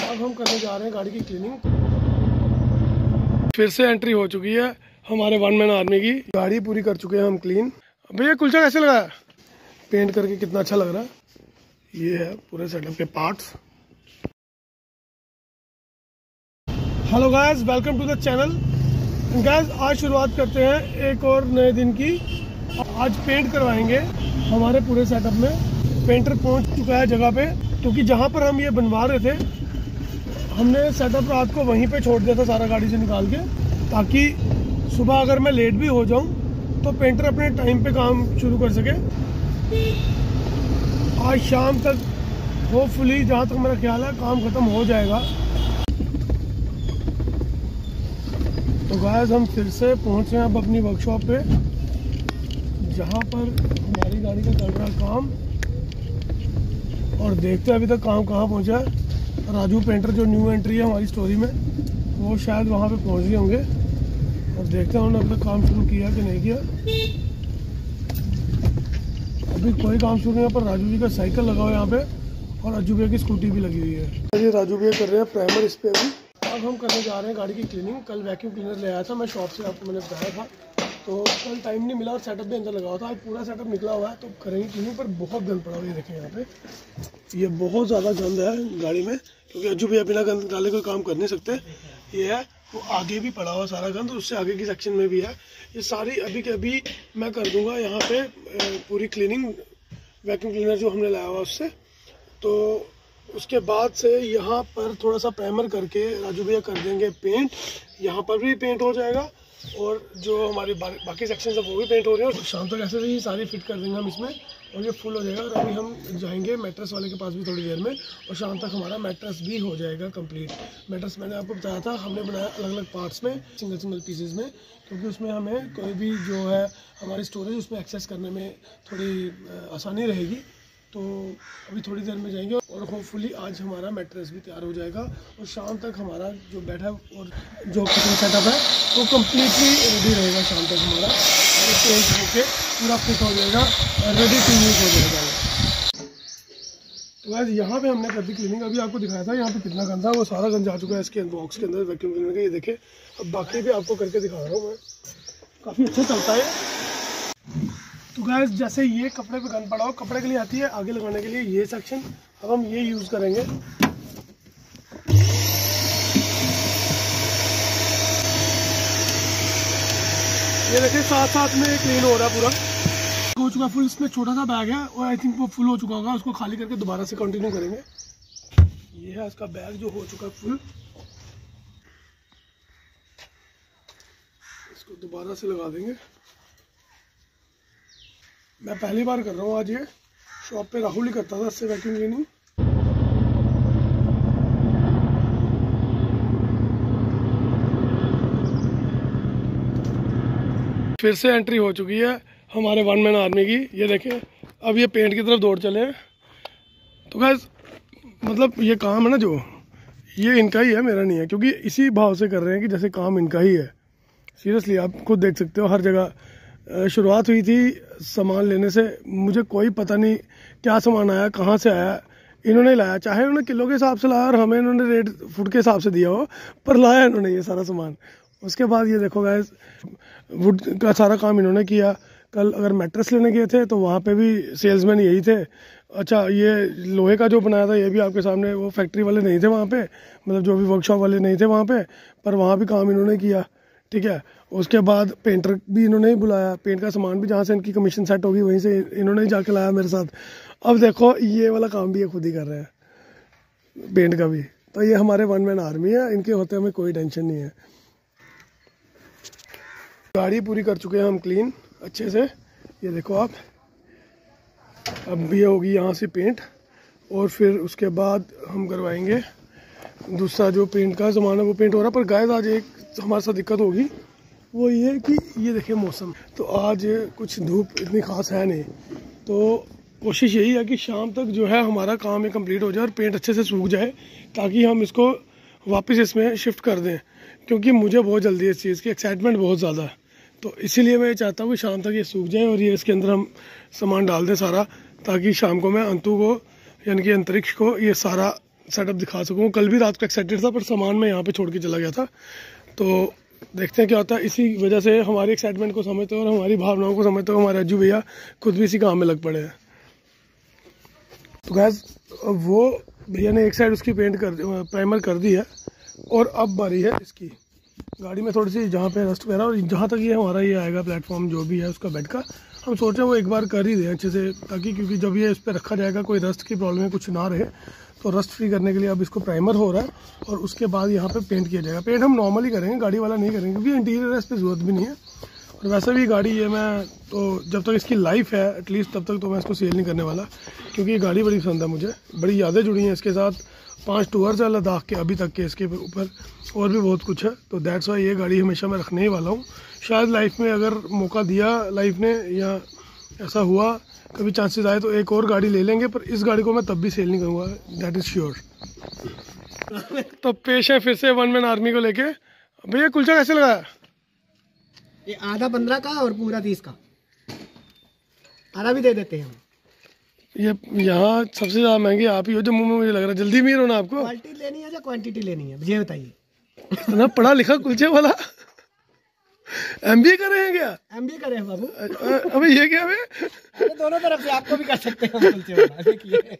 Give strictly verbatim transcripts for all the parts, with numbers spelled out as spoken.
अब हम करने जा रहे हैं गाड़ी की क्लीनिंग। फिर से एंट्री हो चुकी है हमारे वन मैन आर्मी की। गाड़ी पूरी कर चुके हैं हम क्लीन। भैया कुलचा कैसे लगा? पेंट करके कितना अच्छा लग रहा है। ये है पूरे सेटअप के parts. Hello guys, welcome to the channel. Guys आज शुरुआत करते हैं एक और नए दिन की। आज पेंट करवाएंगे हमारे पूरे सेटअप में। पेंटर पहुंच चुका है जगह पे, क्योंकि जहां पर हम ये बनवा रहे थे हमने सेटअप रात को वहीं पे छोड़ दिया था सारा गाड़ी से निकाल के, ताकि सुबह अगर मैं लेट भी हो जाऊं तो पेंटर अपने टाइम पे काम शुरू कर सके। आज शाम तक होपफुली, जहां तक मेरा ख्याल है, काम खत्म हो जाएगा। तो गाइस हम फिर से पहुंच रहे हैं अब अपनी वर्कशॉप पे, जहां पर हमारी गाड़ी का चल रहा है काम। और देखते हैं अभी तक काम कहाँ पहुंचा है। राजू पेंटर जो न्यू एंट्री है हमारी स्टोरी में, वो शायद वहाँ पे पहुँच गए होंगे। और देखते हैं उन्होंने अपना काम शुरू किया कि नहीं किया। अभी कोई काम शुरू नहीं है, पर राजू जी का साइकिल लगा हुआ है यहाँ पे, और राजू भैया की स्कूटी भी लगी हुई है। ये राजू भैया कर रहे हैं प्राइमर इस पे अभी। अब हम करने जा रहे हैं गाड़ी की क्लीनिंग। कल वैक्यूम क्लीनर ले आया था मैं शॉप से, आपको मैंने बताया था, तो कल टाइम नहीं मिला और सेटअप भी अंदर लगा हुआ था। आज पूरा सेटअप निकला हुआ है, तो करेंगे क्लीनिंग। पर बहुत गंद पड़ा हुआ है, देखें यहाँ पे, ये बहुत ज़्यादा गंद है गाड़ी में, क्योंकि अज्जू भैया बिना गंद डाले कोई काम कर नहीं सकते। ये है वो आगे भी पड़ा हुआ सारा गंद, उससे आगे की सेक्शन में भी है। ये सारी अभी के अभी मैं कर दूंगा यहाँ पे पूरी क्लीनिंग, वैक्यूम क्लीनर जो हमने लाया हुआ उससे। तो उसके बाद से यहाँ पर थोड़ा सा प्राइमर करके राजू भैया कर देंगे पेंट। यहाँ पर भी पेंट हो जाएगा, और जो हमारी बा, बाकी सेक्शन है वो भी पेंट हो रहे हैं। और शाम तक ऐसे ही सारी फिट कर देंगे हम इसमें, और ये फुल हो जाएगा। और अभी हम जाएंगे मैट्रेस वाले के पास भी थोड़ी देर में, और शाम तक हमारा मैट्रेस भी हो जाएगा कंप्लीट। मैट्रेस मैंने आपको बताया था, हमने बनाया अलग अलग पार्ट्स में, सिंगल सिंगल पीसेस में, क्योंकि उसमें हमें कोई भी जो है हमारी स्टोरेज उसमें एक्सेस करने में थोड़ी आसानी रहेगी। तो अभी थोड़ी देर में जाएंगे, और होपफुली आज हमारा मैट्रेस भी तैयार हो जाएगा, और शाम तक हमारा जो बेड है और जो किचन सेटअप है वो कम्प्लीटली रेडी रहेगा। शाम तक हमारा पेंट होके पूरा फिट हो जाएगा और रेडी टू यूज हो जाएगा। तो गाइस यहाँ पे हमने कर दी क्लीनिंग। अभी आपको दिखाया था यहाँ पे कितना गंदा, वो सारा गंदा आ चुका है इसके बॉक्स के अंदर वैक्यूम क्लीनर के। ये देखे, अब बाकी भी आपको करके दिखा रहा हूँ मैं, काफ़ी अच्छा चलता है। तो गाइस जैसे ये कपड़े पे गंद पड़ा हो, कपड़े के लिए आती है आगे लगाने के लिए ये सेक्शन, अब हम ये यूज़ करेंगे। ये देखिए साथ साथ में क्लीन हो रहा है, पूरा हो चुका फुल। इसमें छोटा सा बैग है और आई थिंक वो फुल हो चुका होगा, उसको खाली करके दोबारा से कंटिन्यू करेंगे। ये है इसका बैग जो हो चुका है फुल, इसको दोबारा से लगा देंगे। मैं पहली बार कर रहा हूँ आज, ये शॉप पे राहुल ही करता था इससे वैक्यूम क्लीनिंग। फिर से एंट्री हो चुकी है हमारे वन मैन आर्मी की। ये देखें, अब ये पेंट की तरफ दौड़ चले हैं। तो गाइस मतलब ये काम है ना जो, ये इनका ही है, मेरा नहीं है, क्योंकि इसी भाव से कर रहे हैं कि जैसे काम इनका ही है। सीरियसली आप खुद देख सकते हो, हर जगह शुरुआत हुई थी सामान लेने से। मुझे कोई पता नहीं क्या सामान आया, कहाँ से आया, इन्होंने लाया। चाहे उन्होंने किलो के हिसाब से लाया और हमें इन्होंने रेट फुट के हिसाब से दिया हो, पर लाया इन्होंने ये सारा सामान। उसके बाद ये देखो गाइस, वुड का सारा काम इन्होंने किया। कल अगर मैट्रेस लेने गए थे तो वहाँ पे भी सेल्समैन यही थे। अच्छा, ये लोहे का जो बनाया था ये भी आपके सामने, वो फैक्ट्री वाले नहीं थे वहाँ पे, मतलब जो भी वर्कशॉप वाले नहीं थे वहाँ पे, पर वहाँ भी काम इन्होंने किया। ठीक है, उसके बाद पेंटर भी इन्होंने ही बुलाया। पेंट का सामान भी जहाँ से इनकी कमीशन सेट होगी वहीं से इन्होंने ही जाके लाया मेरे साथ। अब देखो ये वाला काम भी ये खुद ही कर रहे हैं, पेंट का भी। तो ये हमारे वन मैन आर्मी है, इनके होते हमें कोई टेंशन नहीं है। गाड़ी पूरी कर चुके हैं हम क्लीन अच्छे से। ये देखो आप, अब भी होगी यहाँ से पेंट, और फिर उसके बाद हम करवाएंगे दूसरा जो पेंट का सामान है वो पेंट हो रहा है। पर गाइस आज एक हमारे साथ दिक्कत होगी, वो ये कि ये देखिए मौसम, तो आज कुछ धूप इतनी खास है नहीं। तो कोशिश यही है कि शाम तक जो है हमारा काम ये कंप्लीट हो जाए और पेंट अच्छे से सूख जाए, ताकि हम इसको वापस इसमें शिफ्ट कर दें। क्योंकि मुझे बहुत जल्दी है इस चीज़ की, एक्साइटमेंट बहुत ज़्यादा है। तो इसीलिए मैं ये चाहता हूँ कि शाम तक ये सूख जाए और ये इसके अंदर हम सामान डाल दें सारा, ताकि शाम को मैं अंतु को, यानी कि अंतरिक्ष को, ये सारा सेटअप दिखा सकूँ। कल भी रात को एक्साइटेड था पर सामान मैं यहाँ पे छोड़ के चला गया था, तो देखते हैं क्या होता है। इसी वजह से हमारी एक्साइटमेंट को समझते हो और हमारी भावनाओं को समझते हो हमारे अज्जू भैया खुद भी इसी काम में लग पड़े हैं। तो गैस वो भैया ने एक साइड उसकी पेंट कर प्राइमर कर दी है और अब बारी है इसकी। गाड़ी में थोड़ी सी जहाँ पे रस्ट वगैरह और जहाँ तक ये हमारा ये आएगा प्लेटफॉर्म जो भी है उसका बेड का, हम सोच रहे हैं वो एक बार कर ही दें अच्छे से, ताकि क्योंकि जब ये इस पर रखा जाएगा कोई रस्ट की प्रॉब्लम है कुछ ना रहे, तो रस्ट फ्री करने के लिए अब इसको प्राइमर हो रहा है और उसके बाद यहाँ पे पेंट किया जाएगा। पेंट हम नॉर्मली करेंगे, गाड़ी वाला नहीं करेंगे क्योंकि इंटीरियर है, इस पर ज़रूरत भी नहीं है। और वैसे भी गाड़ी ये मैं तो जब तक इसकी लाइफ है एटलीस्ट तब तक तो मैं इसको सेल नहीं करने वाला, क्योंकि ये गाड़ी बड़ी पसंद है मुझे, बड़ी यादें जुड़ी हैं इसके साथ। पांच टूर्स है लद्दाख के अभी तक के, इसके ऊपर और भी बहुत कुछ है, तो दैट्स वाई ये गाड़ी हमेशा मैं रखने ही वाला हूँ। शायद लाइफ में अगर मौका दिया लाइफ ने या ऐसा हुआ कभी चांसेस आए तो एक और गाड़ी ले लेंगे, पर इस गाड़ी को मैं तब भी सेल नहीं करूँगा, दैट इज़ श्योर। तो पेश है फिर से वन मैन आर्मी को लेके। भैया कुलचा कैसे लगाया? ये आधा पंद्रह का और पूरा तीस का, आधा भी दे देते हैं हम। ये यहाँ सबसे ज़्यादा महंगी आप ही हो जम्मू में, मुझे लग रहा है। जल्दी मीर हो ना आपको? क्वालिटी लेनी है या क्वांटिटी लेनी है ये बताइए। ना पढ़ा लिखा कुलचे वाला, एमबीए कर रहे हैं क्या? एमबीए करे हैं बाबू। अबे ये क्या है? अरे दोनों तरफ से आपको भी कर सकते हैं कुलचे वाला, देखिए।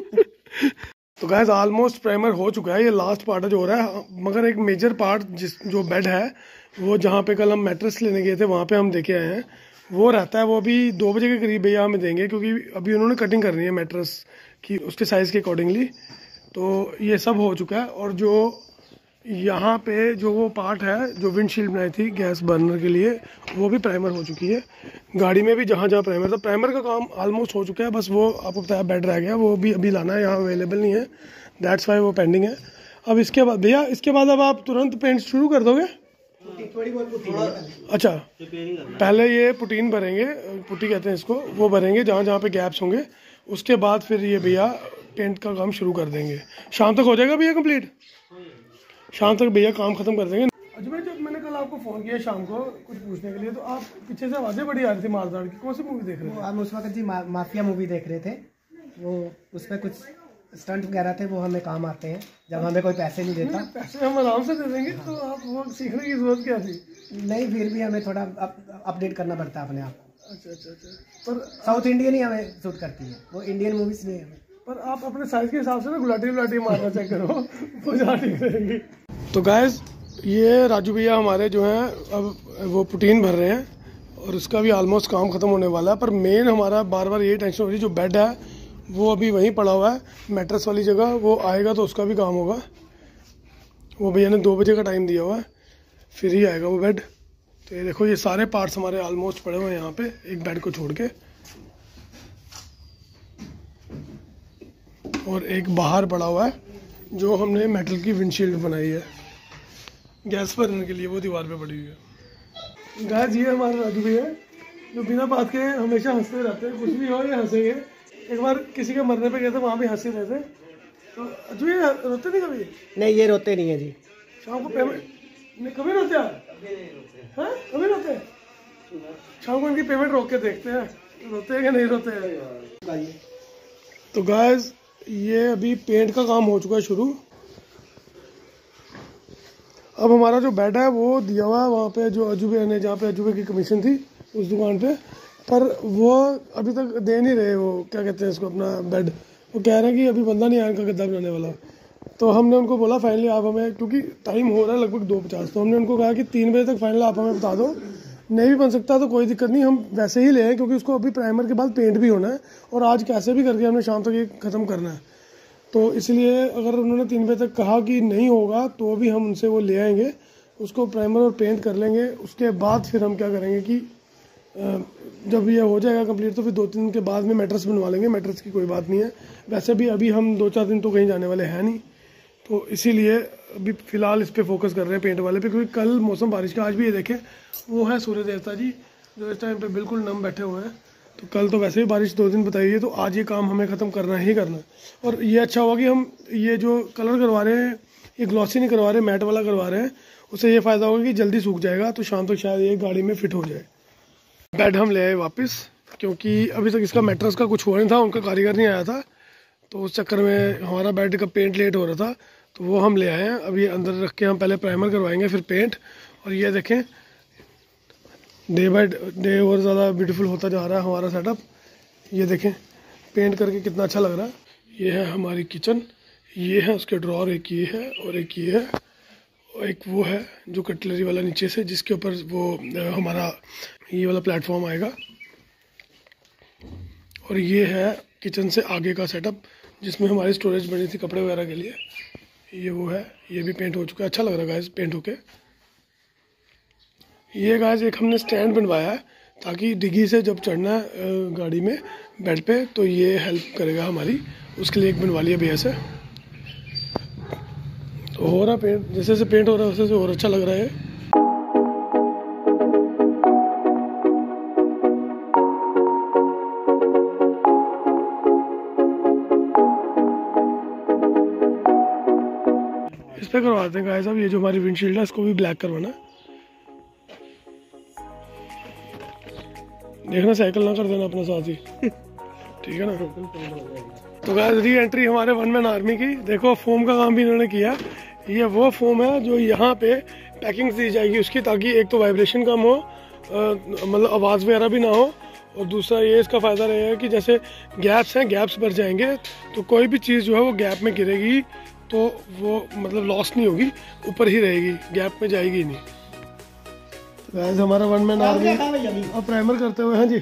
तो गाइस ऑलमोस्ट प्राइमर हो चुका है, ये लास्ट पार्ट है जो हो रहा है, मगर एक मेजर पार्ट जिस जो बेड है वो जहाँ पे कल हम मैट्रेस लेने गए थे वहाँ पे हम देखे आए हैं, वो रहता है। वो अभी दो बजे के करीब भैया हमें देंगे, क्योंकि अभी उन्होंने कटिंग करनी है मैट्रेस की उसके साइज़ के अकॉर्डिंगली। तो ये सब हो चुका है और जो यहाँ पे जो वो पार्ट है जो विंडशील्ड बनाई थी गैस बर्नर के लिए वो भी प्राइमर हो चुकी है। गाड़ी में भी जहाँ जहाँ प्राइमर था, प्राइमर का काम ऑलमोस्ट हो चुका है, बस वो आपको बताया बेड रह गया, वो भी अभी लाना है, यहाँ अवेलेबल नहीं है, दैट्स वाई वो पेंडिंग है। अब इसके बाद भैया इसके बाद अब आप तुरंत पेंट शुरू कर दोगे? थोड़ी बहुत पुट्टी। अच्छा, पहले ये पुटीन भरेंगे, पुट्टी कहते हैं इसको, वो भरेंगे जहाँ जहाँ पे गैप्स होंगे, उसके बाद फिर ये भैया पेंट का काम शुरू कर देंगे। शाम तक हो जाएगा भैया कंप्लीट? शाम तक भैया काम खत्म कर देंगे। अच्छा भाई, जब मैंने कल आपको फ़ोन किया शाम को कुछ पूछने के लिए, तो आप पीछे से आवाज़ें बड़ी आ रही थी मारदार की, कौन सी मूवी देख रहे थे? हम उस वक्त जी मा, माफिया मूवी देख रहे थे, वो उस पर कुछ स्टंट वगैरह थे, वो हमें काम आते हैं जब हमें कोई पैसे नहीं देता। पैसे हम आराम से दे देंगे, तो आप वो सीखने की जरूरत क्या थी? नहीं, फिर भी हमें थोड़ा अप, अपडेट करना पड़ता है अपने आप को। अच्छा अच्छा अच्छा, पर साउथ इंडियन ही हमें सूट करती है, वो इंडियन मूवीज नहीं हमें। पर आप अपने साइज के हिसाब से ना गुलाटी गुलाटी मारना चेक करो, वो ज़्यादा ठीक रहेगी। तो गाइस ये राजू भैया हमारे जो हैं अब वो पुटीन भर रहे हैं और इसका भी ऑलमोस्ट काम ख़त्म होने वाला है। पर मेन हमारा बार बार यही टेंशन हो रही है, जो बेड है वो अभी वहीं पड़ा हुआ है मैट्रेस वाली जगह, वो आएगा तो उसका भी काम होगा। वो भैया ने दो बजे का टाइम दिया हुआ है, फिर ही आएगा वो बेड। तो ये देखो ये सारे पार्ट्स हमारे ऑलमोस्ट पड़े हुए हैं यहाँ पे, एक बेड को छोड़ के, और एक बाहर पड़ा हुआ है जो हमने मेटल की विंडशील्ड बनाई है गैस भरने के लिए, वो दीवार पे पड़ी हुई है। गाइस ये हमारे राजू भैया जो बिना बात के हमेशा हंसते रहते हैं, कुछ भी हो ये हंसेंगे। एक बार किसी के मरने पे गए थे, वहाँ भी हंसे रहे थे। तो अजू ये रोते नहीं कभी? नहीं, ये रोते नहीं है जी। शाम को पेमेंट नहीं कभी रोते आप? हैं कभी रोते? शाम को इनकी पेमेंट रोक के देखते हैं रोते हैं कि नहीं रोते हैं। तो गाइस ये अभी पेंट का काम हो चुका है शुरू। अब हमारा जो बेड है वो दिया हुआ है वहाँ पे जो अजूबे ने, जहाँ पे अजूबे की कमीशन थी उस दुकान पे, पर वो अभी तक दे नहीं रहे, वो क्या कहते हैं इसको, अपना बेड। वो कह रहे हैं कि अभी बंदा नहीं आया इनका गद्दा बनाने वाला। तो हमने उनको बोला फाइनली आप हमें, क्योंकि टाइम हो रहा है लगभग दो पचास, तो हमने उनको कहा कि तीन बजे तक फाइनल आप हमें बता दो, नहीं भी बन सकता तो कोई दिक्कत नहीं, हम वैसे ही ले आए, क्योंकि उसको अभी प्राइमर के बाद पेंट भी होना है और आज कैसे भी करके हमने शाम तक ये ख़त्म करना है। तो इसलिए अगर उन्होंने तीन बजे तक कहा कि नहीं होगा तो भी हम उनसे वो ले आएंगे, उसको प्राइमर और पेंट कर लेंगे। उसके बाद फिर हम क्या करेंगे कि जब ये हो जाएगा कंप्लीट तो फिर दो तीन दिन के बाद में मैट्रेस बनवा लेंगे। मैट्रेस की कोई बात नहीं है, वैसे भी अभी हम दो चार दिन तो कहीं जाने वाले हैं नहीं, तो इसीलिए अभी फ़िलहाल इस पर फोकस कर रहे हैं पेंट वाले पे, क्योंकि कल मौसम बारिश का, आज भी ये देखें वो है सूर्य देवता जी जो इस टाइम पे बिल्कुल नम बैठे हुए हैं। तो कल तो वैसे भी बारिश दो दिन बताई है, तो आज ये काम हमें ख़त्म करना ही करना है। और ये अच्छा हुआ कि हम ये जो कलर करवा रहे हैं ये ग्लॉसी नहीं करवा रहे, मैट वाला करवा रहे हैं, उससे ये फ़ायदा होगा कि जल्दी सूख जाएगा, तो शाम तक शायद ये गाड़ी में फिट हो जाए। बेड हम ले आए वापस, क्योंकि अभी तक इसका मैट्रेस का कुछ हुआ नहीं था, उनका कारीगर नहीं आया था, तो उस चक्कर में हमारा बेड का पेंट लेट हो रहा था, तो वो हम ले आए हैं। अभी अंदर रख के हम पहले प्राइमर करवाएंगे फिर पेंट। और ये देखें डे बाय डे और ज़्यादा ब्यूटीफुल होता जा रहा है हमारा सेटअप। ये देखें पेंट करके कितना अच्छा लग रहा है। ये है हमारी किचन, ये है उसके ड्रॉर, एक ये है और एक ये है, और एक वो है जो कटलरी वाला नीचे से, जिसके ऊपर वो हमारा ये वाला प्लेटफॉर्म आएगा। और ये है किचन से आगे का सेटअप जिसमें हमारी स्टोरेज बनी थी कपड़े वगैरह के लिए। ये वो है, ये भी पेंट हो चुका है, अच्छा लग रहा है गाइस पेंट होके। ये गाइस एक हमने स्टैंड बनवाया है ताकि डिग्गी से जब चढ़ना है गाड़ी में बेड पे तो ये हेल्प करेगा हमारी, उसके लिए एक बनवा लिया भैया से। तो हो रहा पेंट, जैसे जैसे पेंट हो रहा है वैसे और अच्छा लग रहा है। इस पे करवाते हैं गाइस अब। ये जो हमारी विंडशील्ड है इसको भी ब्लैक करवाना है। देखना साइकिल ना कर देना अपने साथ ही, ठीक है ना। तो गाइस री एंट्री हमारे वन मैन आर्मी की। देखो फोम का काम भी इन्होंने किया। ये वो फोम है जो यहाँ पे पैकिंग दी जाएगी उसकी, ताकि एक तो वाइब्रेशन कम हो, मतलब आवाज़ वगैरह भी ना हो, और दूसरा ये इसका फ़ायदा रहेगा कि जैसे गैप्स हैं गैप्स भर जाएंगे तो कोई भी चीज़ जो है वो गैप में गिरेगी तो वो मतलब लॉस नहीं होगी, ऊपर ही रहेगी, गैप में जाएगी नहीं। तो गाइस हमारा वन मैन आर्मी अब प्राइमर करते हुए, हाँ जी।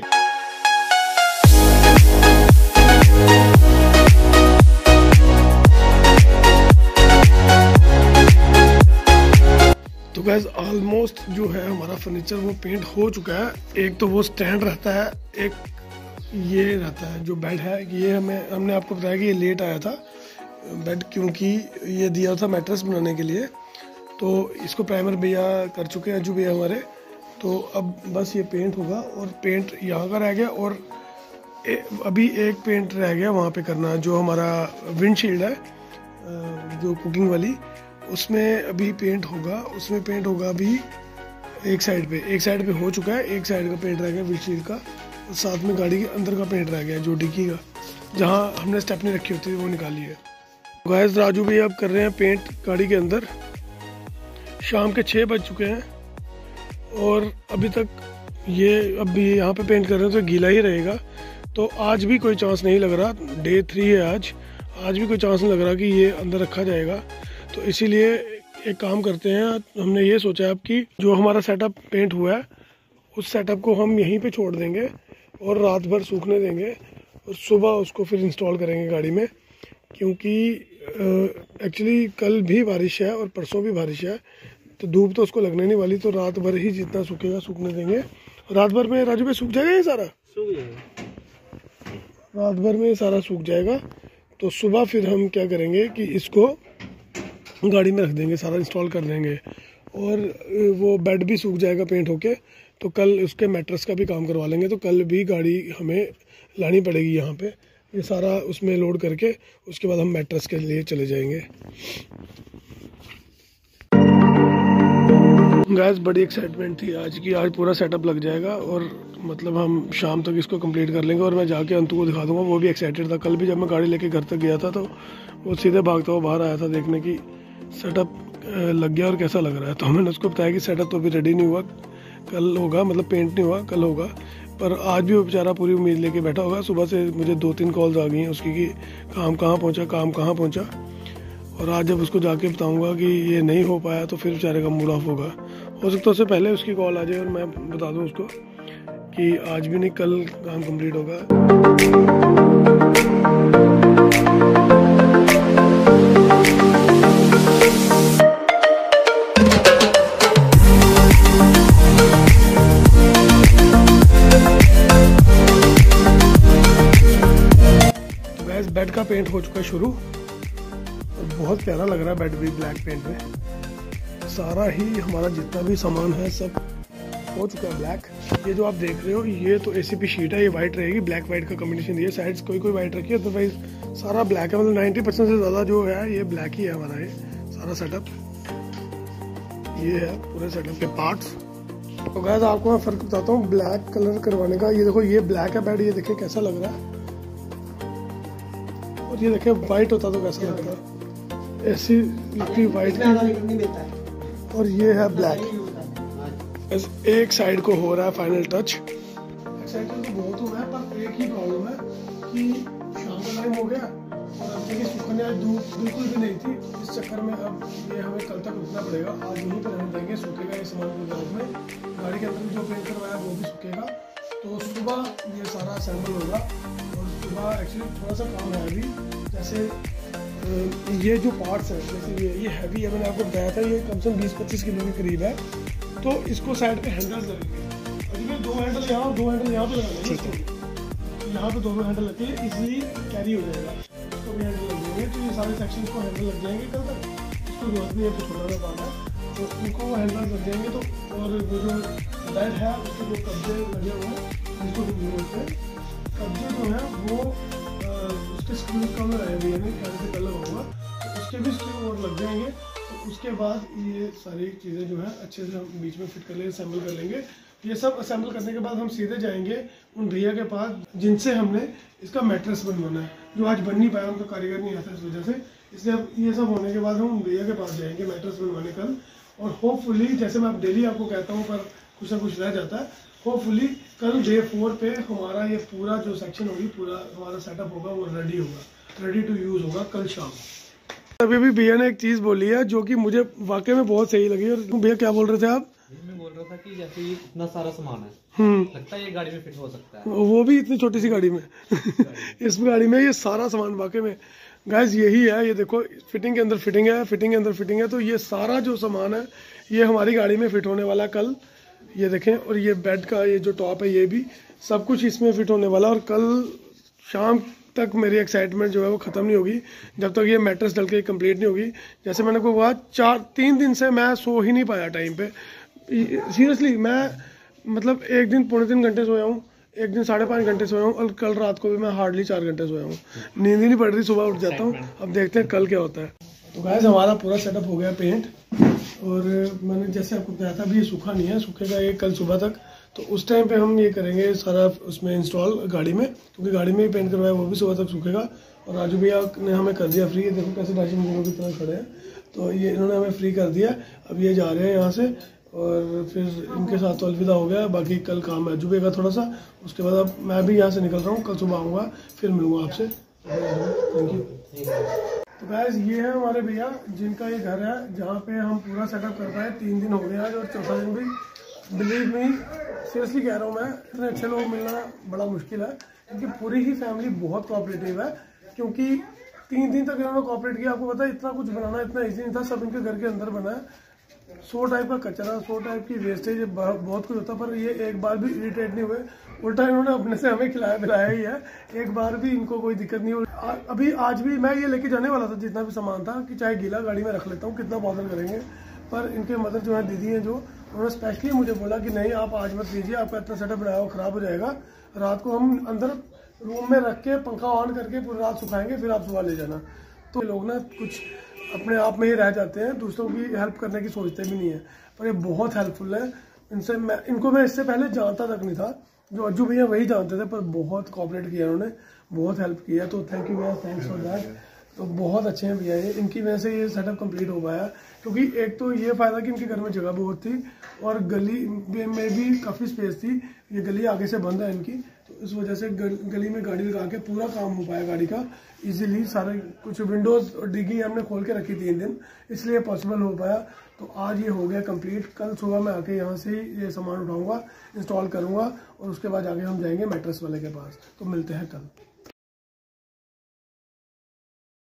तो गाइस ऑलमोस्ट जो है हमारा फर्नीचर वो पेंट हो चुका है। एक तो वो स्टैंड रहता है, एक ये रहता है जो बेड है। ये हमें हमने आपको बताया कि ये लेट आया था बेड, क्योंकि ये दिया था मैट्रेस बनाने के लिए। तो इसको प्राइमर भैया कर चुके हैं जो भैया हमारे। तो अब बस ये पेंट होगा, और पेंट यहाँ का रह गया, और ए, अभी एक पेंट रह गया वहाँ पे करना, जो हमारा विंडशील्ड है जो कुकिंग वाली, उसमें अभी पेंट होगा। उसमें पेंट होगा अभी एक साइड पे, एक साइड पे हो चुका है, एक साइड का पेंट रह गया विंडशील्ड का, और साथ में गाड़ी के अंदर का पेंट रह गया जो डिक्की का, जहाँ हमने स्टेपनी रखी होती है वो निकाली है। गाइस राजू भी अब कर रहे हैं पेंट गाड़ी के अंदर। शाम के छः बज चुके हैं और अभी तक ये अभी यहाँ पे पेंट कर रहे हैं तो गीला ही रहेगा। तो आज भी कोई चांस नहीं लग रहा, डे थ्री है आज, आज भी कोई चांस नहीं लग रहा कि ये अंदर रखा जाएगा। तो इसीलिए एक काम करते हैं, हमने ये सोचा अब कि जो हमारा सेटअप पेंट हुआ है उस सेटअप को हम यहीं पे छोड़ देंगे और रात भर सूखने देंगे, और सुबह उसको फिर इंस्टॉल करेंगे गाड़ी में। क्योंकि एक्चुअली कल भी बारिश है और परसों भी बारिश है, तो धूप तो उसको लगने नहीं वाली। तो रात भर ही जितना सूखेगा सूखने देंगे। रात भर में राजू भाई सूख जाएगा ये सारा, सूख जाएगा रात भर में ये सारा सूख जाएगा। तो सुबह फिर हम क्या करेंगे कि इसको गाड़ी में रख देंगे, सारा इंस्टॉल कर देंगे, और वो बेड भी सूख जाएगा पेंट होके। तो कल उसके मैट्रेस का भी काम करवा लेंगे। तो कल भी गाड़ी हमें लानी पड़ेगी यहाँ पे, ये सारा उसमें लोड करके उसके बाद हम मैट्रेस के लिए चले जाएंगे। गाइस बड़ी एक्साइटमेंट थी आज की, आज पूरा सेटअप लग जाएगा और मतलब हम शाम तक इसको कंप्लीट कर लेंगे, और मैं जाके अंतु को दिखा दूंगा। वो भी एक्साइटेड था। कल भी जब मैं गाड़ी लेके घर तक गया था तो वो सीधे भागता हुआ बाहर आया था देखने की सेटअप लग गया और कैसा लग रहा है। तो मैंने उसको बताया कि सेटअप तो अभी रेडी नहीं हुआ, कल होगा, मतलब पेंट नहीं हुआ, कल होगा। पर आज भी वो बेचारा पूरी उम्मीद लेके बैठा होगा। सुबह से मुझे दो तीन कॉल्स आ गई हैं उसकी कि काम कहाँ पहुँचा, काम कहाँ पहुँचा। और आज जब उसको जाके बताऊंगा कि ये नहीं हो पाया तो फिर बेचारे का मूड ऑफ होगा। हो सकता है उससे पहले उसकी कॉल आ जाए और मैं बता दूं उसको कि आज भी नहीं कल काम कंप्लीट होगा। तो गैस बेड का पेंट हो चुका है शुरू, बहुत प्यारा लग रहा है बेड भी ब्लैक पेंट में। सारा ही हमारा जितना भी सामान है सब हो चुका है ब्लैक। ये जो आप देख रहे हो ये तो एसीपी शीट है, ये वाइट रहेगी, ब्लैक वाइट का कॉम्बिनेशन दिया। साइड्स कोई कोई वाइट रखी है, अदरवाइज सारा ब्लैक है। मतलब नाइन्टी परसेंट से ज़्यादा जो है ये ब्लैक ही है हमारा ये सारा सेटअप। ये है पूरे सेटअप के पार्ट्स। तो गाइस आपको मैं फ़र्क बताता हूँ ब्लैक कलर करवाने का। ये देखो ये ब्लैक है बेड, ये देखिए कैसा लग रहा है। और ये देखें वाइट होता तो कैसा लगता है, ऐसी लिखी वाइट और ये है ब्लैक। एक साइड को हो रहा है फाइनल टच। एक्साइटमेंट तो बहुत हुआ है, पर एक ही प्रॉब्लम है कि शाम का टाइम हो गया और अब देखिए सूखने आज धूप बिल्कुल भी नहीं थी। इस चक्कर में अब ये हमें कल तक रुकना पड़ेगा। आज यहीं पर हम देंगे, सूखेगा ये सामान गुजरात में। गाड़ी के अंदर जो पेंट करवाया वो भी सूखेगा। तो सुबह ये सारा असेंबल होगा और सुबह एक्चुअली थोड़ा सा काम है अभी। जैसे ये जो पार्ट्स हैं, जैसे ये ये हैवी है, मैंने आपको बताया था ये कम से कम बीस पच्चीस किलो के करीब है। तो इसको साइड पे हैंडल्स लगेंगे। अभी दो हैंडल यहाँ और दो हैंडल यहाँ पे लगाएंगे। यहाँ पे दोनों हैंडल लगे, इजीली कैरी हो जाएगा। इसको भी हैंडल लग जाएंगे, तो ये सारे सेक्शन को हैंडल लग जाएंगे कल तक। इसको जरूरत नहीं है तो छोटा सा पार्ट है, तो उनको वो हैंडल लग जाएंगे। तो और वो जो बेड है उसके जो कब्जे लगे हुए हैं, जिसको बोलते हैं कब्जे जो है वो उसके स्क्रू कम रहेंगे, यानी कैसे से कलर होगा तो उसके भी स्क्रू और लग जाएंगे। तो उसके बाद ये सारी चीज़ें जो है अच्छे से हम बीच में फिट कर लेंगे, असेंबल कर लेंगे। ये सब असेंबल करने के बाद हम सीधे जाएंगे उन भैया के पास जिनसे हमने इसका मैट्रेस बनवाना है, जो आज बन नहीं पाया, उनका कारीगर नहीं आता इस वजह से। इसलिए अब ये सब होने के बाद हम उन भैया के पास जाएंगे मैट्रेस बनवाने कल। और होपफुली, जैसे मैं डेली आपको कहता हूँ पर कुछ ना कुछ रह जाता है, होपफुली कल डे फोर पे हमारा ये पूरा जो सेक्शन होगी, पूरा हमारा सेटअप होगा वो रेडी होगा, रेडी टू यूज़ होगा कल शाम। अभी भी भैया ने एक चीज़ बोली है जो कि मुझे वाकई में बहुत सही लगी। और भैया क्या बोल रहे थे आप? मैं बोल रहा था कि जैसे ये इतना सारा सामान है, लगता है ये गाड़ी में फिट हो सकता है, वो भी इतनी छोटी सी गाड़ी में। इस गाड़ी में ये सारा सामान वाकई में गाइस यही है। ये देखो फिटिंग के अंदर फिटिंग है, फिटिंग के अंदर फिटिंग है। तो ये सारा जो सामान है ये हमारी गाड़ी में फिट होने वाला है कल। ये देखें, और ये बेड का ये जो टॉप है ये भी सब कुछ इसमें फिट होने वाला। और कल शाम तक मेरी एक्साइटमेंट जो है वो ख़त्म नहीं होगी जब तक ये मैट्रेस डल के कंप्लीट नहीं होगी। जैसे मैंने को कहा, चार तीन दिन से मैं सो ही नहीं पाया टाइम पे, सीरियसली। मैं मतलब एक दिन पौने तीन घंटे सोया हूँ, एक दिन साढ़े पाँच घंटे सोया हूँ, और कल रात को भी मैं हार्डली चार घंटे सोया हूँ। नींद ही नहीं पड़ रही, सुबह उठ जाता हूँ। अब देखते हैं कल क्या होता है। तो गाइस हमारा पूरा सेटअप हो गया पेंट, और मैंने जैसे आपको बताया था अभी ये सूखा नहीं है, सूखेगा ये कल सुबह तक। तो उस टाइम पे हम ये करेंगे सारा उसमें इंस्टॉल गाड़ी में, क्योंकि गाड़ी में ही पेंट करवाया वो भी सुबह तक सूखेगा। और राजू भैया ने हमें कर दिया फ्री। देखो कैसे ढाई महीनों की तरह खड़े हैं, तो ये इन्होंने हमें फ्री कर दिया। अब ये जा रहे हैं यहाँ से, और फिर इनके साथ तो अलविदा हो गया। बाकी कल काम है जुबे का थोड़ा सा, उसके बाद अब मैं भी यहाँ से निकल रहा हूँ। कल सुबह आऊँगा, फिर मिलूँगा आपसे। Thank you. तो गाइस ये है हमारे भैया जिनका ये घर है, जहाँ पे हम पूरा सेटअप कर पाए। तीन दिन हो गए आज, और चौथा दिन भी। बिलीव मी, सीरियसली कह रहा हूँ मैं, इतने अच्छे लोग मिलना बड़ा मुश्किल है, क्योंकि पूरी ही फैमिली बहुत कोऑपरेटिव है। क्योंकि तीन दिन तक इन्होंने कोऑपरेट किया। आपको पता है इतना कुछ बनाना इतना ईजी नहीं था, सब इनके घर के अंदर बना है। सौ टाइप का कचरा, सौ टाइप की वेस्टेज, बहुत कुछ होता, पर ये एक बार भी इरिटेट नहीं हुए। उल्टा इन्होंने अपने से हमें खिलाया पिलाया ही है, एक बार भी इनको कोई दिक्कत नहीं हुई। अभी आज भी मैं ये लेके जाने वाला था जितना भी सामान था, कि चाहे गीला गाड़ी में रख लेता हूँ, कितना बॉदर करेंगे। पर इनके मदर जो है दीदी हैं जो, उन्होंने स्पेशली मुझे बोला कि नहीं आप आज मत लीजिए, आपका इतना सेटअप बनाया हो खराब हो जाएगा। रात को हम अंदर रूम में रख के पंखा ऑन करके पूरी रात सुखाएंगे, फिर आप सुबह ले जाना। तो लोग ना कुछ अपने आप में ही रह जाते हैं, दूसरों की हेल्प करने की सोचते भी नहीं है, पर ये बहुत हेल्पफुल है। इनसे मैं इनको मैं इससे पहले जानता तक नहीं था, जो अज्जू भैया वही जानते थे, पर बहुत कोऑपरेट किया उन्होंने, बहुत हेल्प किया। तो थैंक यू भैया, थैंक्स फॉर दैट। तो बहुत अच्छे हैं भैया ये, इनकी वजह से ये सेटअप कंप्लीट हो पाया। क्योंकि एक तो ये फ़ायदा कि इनके घर में जगह बहुत थी, और गली में भी काफ़ी स्पेस थी। ये गली आगे से बंद है इनकी, तो इस वजह से गली में गाड़ी लगा के पूरा काम हो पाया गाड़ी का इजीली। सारे कुछ विंडोज़ और डिग्गी हमने खोल के रखी तीन दिन, इसलिए पॉसिबल हो पाया। तो आज ये हो गया कंप्लीट। कल सुबह मैं आके यहाँ से ही ये सामान उठाऊँगा, इंस्टॉल करूँगा, और उसके बाद आगे हम जाएंगे मैट्रेस वाले के पास। तो मिलते हैं कल।